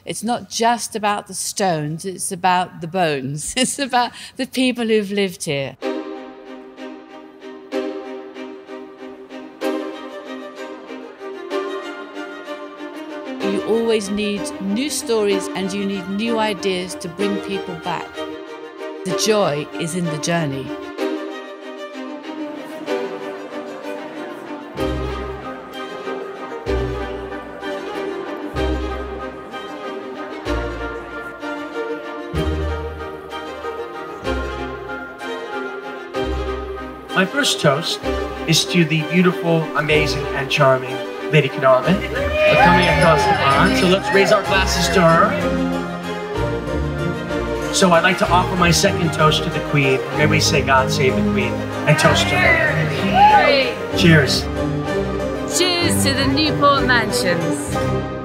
It's not just about the stones, it's about the bones. It's about the people who've lived here. You always need new stories and you need new ideas to bring people back. The joy is in the journey. My first toast is to the beautiful, amazing, and charming Lady Carnarvon coming across the pond. So let's raise our glasses to her. So I'd like to offer my second toast to the Queen. May we say God save the Queen and toast to her. Cheers. Cheers to the Newport Mansions.